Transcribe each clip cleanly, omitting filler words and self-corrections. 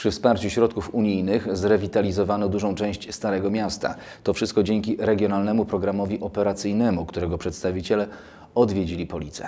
Przy wsparciu środków unijnych zrewitalizowano dużą część Starego Miasta. To wszystko dzięki regionalnemu programowi operacyjnemu, którego przedstawiciele odwiedzili Police.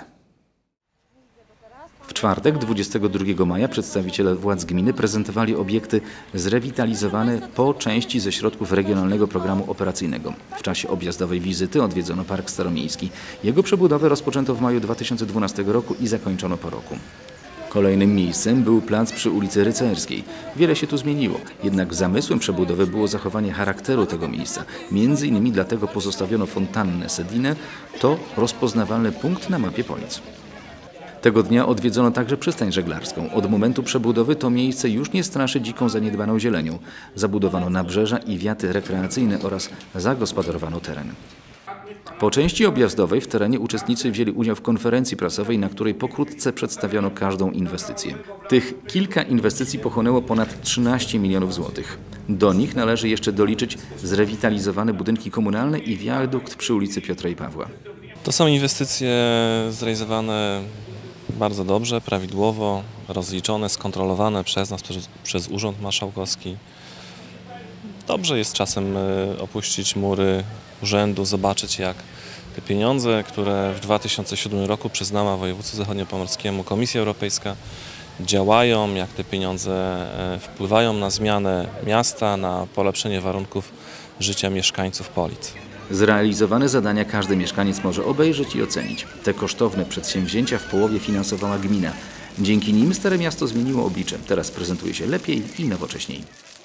W czwartek, 22 maja, przedstawiciele władz gminy prezentowali obiekty zrewitalizowane po części ze środków Regionalnego Programu Operacyjnego. W czasie objazdowej wizyty odwiedzono Park Staromiejski. Jego przebudowę rozpoczęto w maju 2012 roku i zakończono po roku. Kolejnym miejscem był plac przy ulicy Rycerskiej. Wiele się tu zmieniło, jednak zamysłem przebudowy było zachowanie charakteru tego miejsca. Między innymi dlatego pozostawiono fontannę Sedinę, to rozpoznawalny punkt na mapie Polic. Tego dnia odwiedzono także przystań żeglarską. Od momentu przebudowy to miejsce już nie straszy dziką zaniedbaną zielenią. Zabudowano nabrzeża i wiaty rekreacyjne oraz zagospodarowano teren. Po części objazdowej w terenie uczestnicy wzięli udział w konferencji prasowej, na której pokrótce przedstawiono każdą inwestycję. Tych kilka inwestycji pochłonęło ponad 13 milionów złotych. Do nich należy jeszcze doliczyć zrewitalizowane budynki komunalne i wiadukt przy ulicy Piotra i Pawła. To są inwestycje zrealizowane bardzo dobrze, prawidłowo, rozliczone, skontrolowane przez nas, przez Urząd Marszałkowski. Dobrze jest czasem opuścić mury urzędu, zobaczyć, jak te pieniądze, które w 2007 roku przyznała województwu zachodniopomorskiemu Komisja Europejska, działają, jak te pieniądze wpływają na zmianę miasta, na polepszenie warunków życia mieszkańców Polic. Zrealizowane zadania każdy mieszkaniec może obejrzeć i ocenić. Te kosztowne przedsięwzięcia w połowie finansowała gmina. Dzięki nim Stare Miasto zmieniło oblicze. Teraz prezentuje się lepiej i nowocześniej.